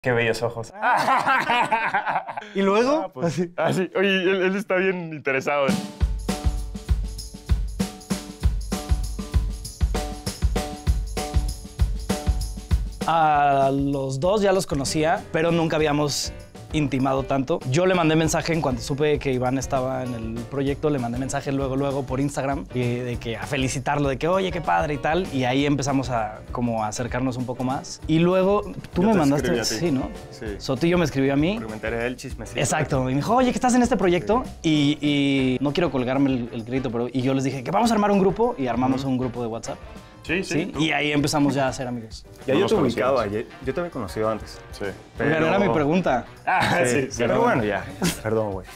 Qué bellos ojos. ¿Y luego? Así. Oye, él está bien interesado. A los dos ya los conocía, pero nunca habíamos intimado tanto. Yo le mandé mensaje en cuanto supe que Iván estaba en el proyecto, le mandé mensaje luego por Instagram de que a felicitarlo, de que oye, qué padre y tal. Y ahí empezamos a como a acercarnos un poco más. Y luego tú me mandaste, sí, ¿no? Sí. Sotillo me escribió a mí. Porque me enteré del chismecito. Exacto. Y me dijo, oye, que estás en este proyecto. Sí. Y no quiero colgarme el crédito, pero y yo les dije que vamos a armar un grupo y armamos un grupo de WhatsApp. Sí. Y ahí empezamos ya a ser amigos. Ya yo te ubicaba, yo te había conocido antes. Sí. Pero era mi pregunta. Sí. Pero bueno, ya. Perdón, güey.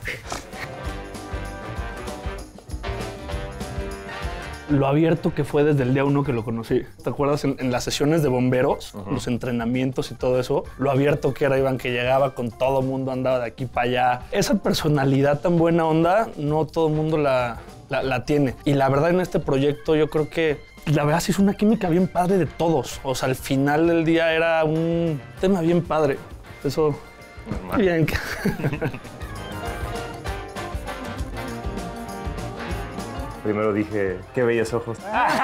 Lo abierto que fue desde el día 1 que lo conocí. ¿Te acuerdas en las sesiones de bomberos, los entrenamientos y todo eso? Lo abierto que era Iván, que llegaba con todo mundo, andaba de aquí para allá. Esa personalidad tan buena onda, no todo el mundo la tiene. Y la verdad en este proyecto yo creo que la verdad sí es una química bien padre de todos. O sea, al final del día era un tema bien padre. Eso, bien. Primero dije, qué bellos ojos.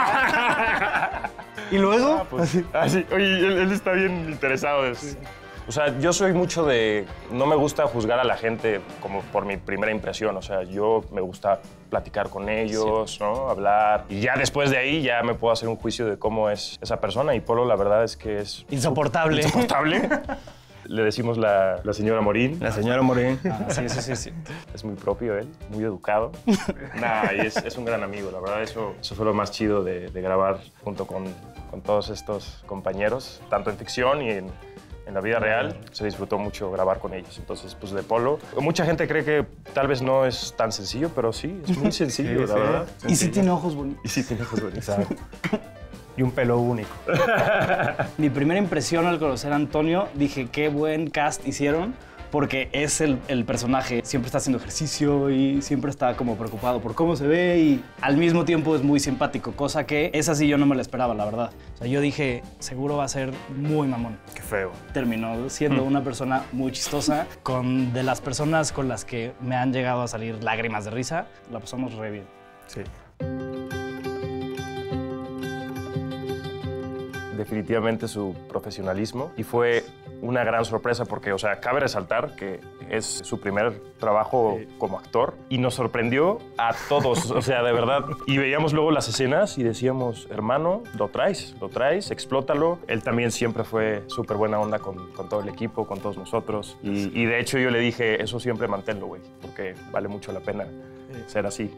¿Y luego? Así. Oye, él está bien interesado. O sea, yo soy mucho de... No me gusta juzgar a la gente como por mi primera impresión. O sea, yo me gusta platicar con ellos, sí, ¿no? Hablar. Y ya después de ahí ya me puedo hacer un juicio de cómo es esa persona. Y Polo, la verdad es que es... Insoportable. Insoportable. Le decimos la señora Morín. La señora Morín. Sí. Es muy propio él, muy educado. Y es un gran amigo. La verdad, eso fue lo más chido de grabar junto con todos estos compañeros, tanto en ficción y en la vida real. Se disfrutó mucho grabar con ellos. Entonces, pues de Polo. Mucha gente cree que tal vez no es tan sencillo, pero sí, es muy sencillo, la verdad. Y sí tiene ojos bonitos. Y sí tiene ojos bonitos. Y un pelo único. Mi primera impresión al conocer a Antonio, dije, qué buen cast hicieron, porque es el personaje. Siempre está haciendo ejercicio y siempre está como preocupado por cómo se ve y al mismo tiempo es muy simpático, cosa que esa sí yo no me la esperaba, la verdad. O sea, yo dije, seguro va a ser muy mamón. Qué feo. Terminó siendo una persona muy chistosa, de las personas con las que me han llegado a salir lágrimas de risa, la pasamos re bien. Sí. Definitivamente su profesionalismo y fue una gran sorpresa porque, o sea, cabe resaltar que es su primer trabajo como actor y nos sorprendió a todos, o sea, de verdad. Y veíamos luego las escenas y decíamos, hermano, lo traes, explótalo. Él también siempre fue súper buena onda con todo el equipo, con todos nosotros. Y de hecho yo le dije, eso siempre manténlo, güey, porque vale mucho la pena ser así.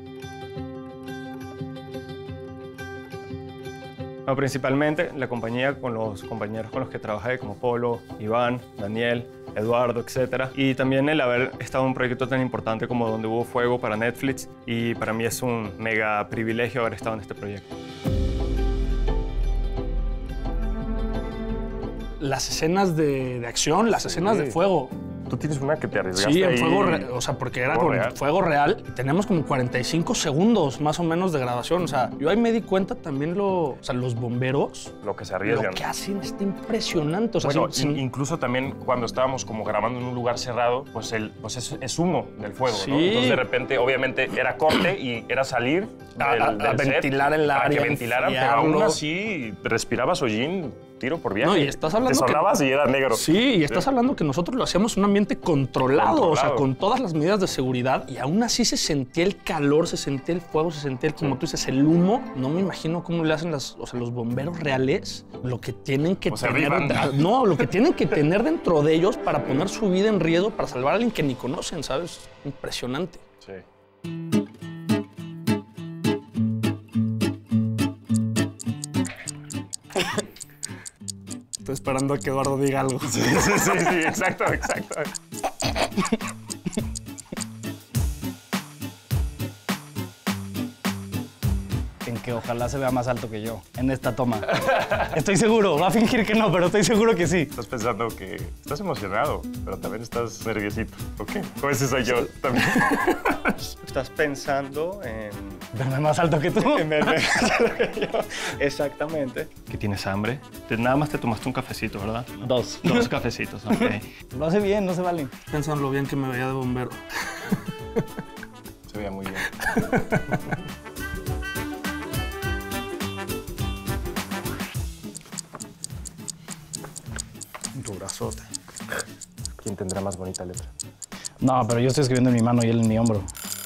No, principalmente la compañía con los compañeros con los que trabajé, como Polo, Iván, Daniel, Eduardo, etc. Y también el haber estado en un proyecto tan importante como Donde Hubo Fuego para Netflix. Y para mí es un mega privilegio haber estado en este proyecto. Las escenas de acción, las escenas de fuego. Tú tienes una que te arriesgaste. Sí, en ahí. fuego real, o sea, porque era con fuego real. Y tenemos como 45 segundos más o menos de grabación. O sea, yo ahí me di cuenta también los bomberos. Lo que se arriesgan. Lo que hacen está impresionante. O sea, bueno, incluso también cuando estábamos como grabando en un lugar cerrado, pues es humo del fuego, sí, ¿no? Entonces de repente, obviamente, era corte y era salir a ventilar el área. Para que ventilaran, pero aún así respirabas hollín. Tiro por viaje. No, y estás hablando te sonabas y era negro. Sí, y estás hablando que nosotros lo hacíamos en un ambiente controlado, o sea, con todas las medidas de seguridad, y aún así se sentía el calor, se sentía el fuego, se sentía, como tú dices, el humo. No me imagino cómo le hacen los bomberos reales, lo que tienen que lo que tienen que tener dentro de ellos para poner su vida en riesgo, para salvar a alguien que ni conocen, ¿sabes? Impresionante. Sí. Estoy esperando a que Eduardo diga algo. Sí, exacto. ¿En que ojalá se vea más alto que yo en esta toma. Estoy seguro, va a fingir que no, pero estoy seguro que sí. Estás pensando que estás emocionado, pero también estás nerviosito, ¿ok? O ese soy yo también. Estás pensando en... Verme más alto que tú. Exactamente. ¿Que tienes hambre? Nada más te tomaste un cafecito, ¿verdad? 2. 2 cafecitos, ok. Lo hace bien, no se vale. Pensando lo bien que me veía de bombero. Se veía muy bien. Tu brazote. ¿Quién tendrá más bonita letra? No, pero yo estoy escribiendo en mi mano y él en mi hombro.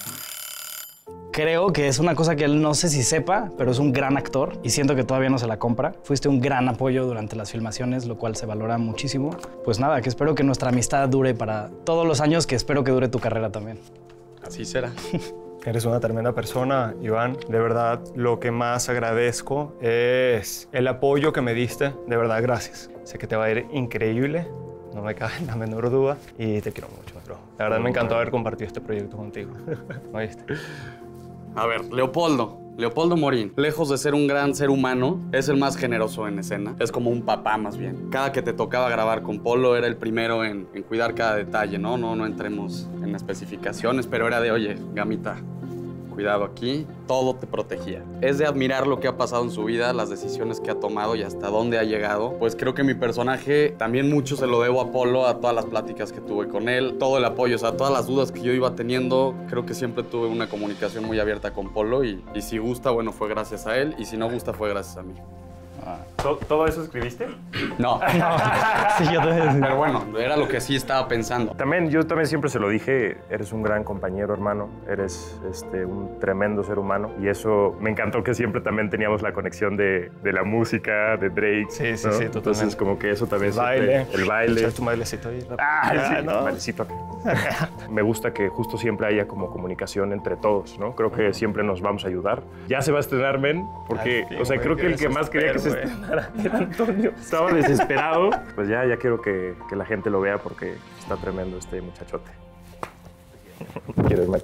Creo que es una cosa que él no sé si sepa, pero es un gran actor y siento que todavía no se la compra. Fuiste un gran apoyo durante las filmaciones, lo cual se valora muchísimo. Pues nada, que espero que nuestra amistad dure para todos los años, que espero que dure tu carrera también. Así será. Eres una tremenda persona, Iván. De verdad, lo que más agradezco es el apoyo que me diste. De verdad, gracias. Sé que te va a ir increíble, no me cabe la menor duda. Y te quiero mucho, bro. La verdad, me encantó haber compartido este proyecto contigo. ¿Oíste? A ver, Leopoldo Morín, lejos de ser un gran ser humano, es el más generoso en escena. Es como un papá, más bien. Cada que te tocaba grabar con Polo, era el primero en cuidar cada detalle, ¿no? No entremos en especificaciones, pero era de, oye, Gamita, cuidado aquí, todo te protegía. Es de admirar lo que ha pasado en su vida, las decisiones que ha tomado y hasta dónde ha llegado. Pues creo que mi personaje también mucho se lo debo a Polo, a todas las pláticas que tuve con él, todo el apoyo, o sea, todas las dudas que yo iba teniendo. Creo que siempre tuve una comunicación muy abierta con Polo y si gusta, bueno, fue gracias a él y si no gusta, fue gracias a mí. ¿Todo eso escribiste? No. Sí, yo también. Pero bueno, era lo que sí estaba pensando. Yo también siempre se lo dije, eres un gran compañero, hermano, eres un tremendo ser humano y eso me encantó que siempre también teníamos la conexión de la música, de Drake. Sí, ¿no? totalmente. Entonces como que eso también el baile. Echar tu bailecito ahí. Sí, ¿no? bailecito. Me gusta que justo siempre haya como comunicación entre todos, ¿no? Creo que siempre nos vamos a ayudar. Ya se va a estrenar Men, porque, Ay, o sea, güey, creo que el que más quería que se güey. estrenara era Antonio. Estaba desesperado. Pues ya quiero que la gente lo vea porque está tremendo este muchachote. Quiero irme.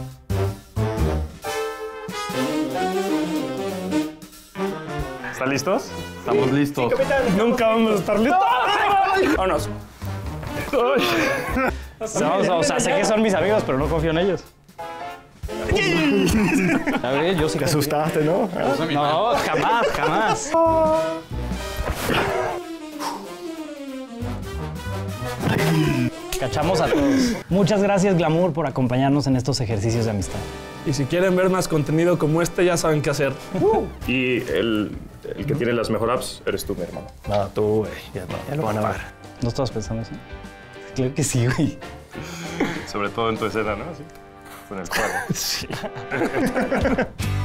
¿Están listos? Estamos listos. Nunca vamos a estar listos. Vámonos. O sea, sé que son mis amigos, pero no confío en ellos. A ver, yo sí. Te asustaste, ¿no? No, jamás. Cachamos a todos. Muchas gracias, Glamour, por acompañarnos en estos ejercicios de amistad. Y si quieren ver más contenido como este, ya saben qué hacer. Y el que tiene las mejor apps eres tú, mi hermano. No, tú, güey. Ya lo van a ver. ¿No estabas pensando eso? Claro que sí, güey. Sobre todo en tu escena, ¿no? Sí. Con el juego. Sí.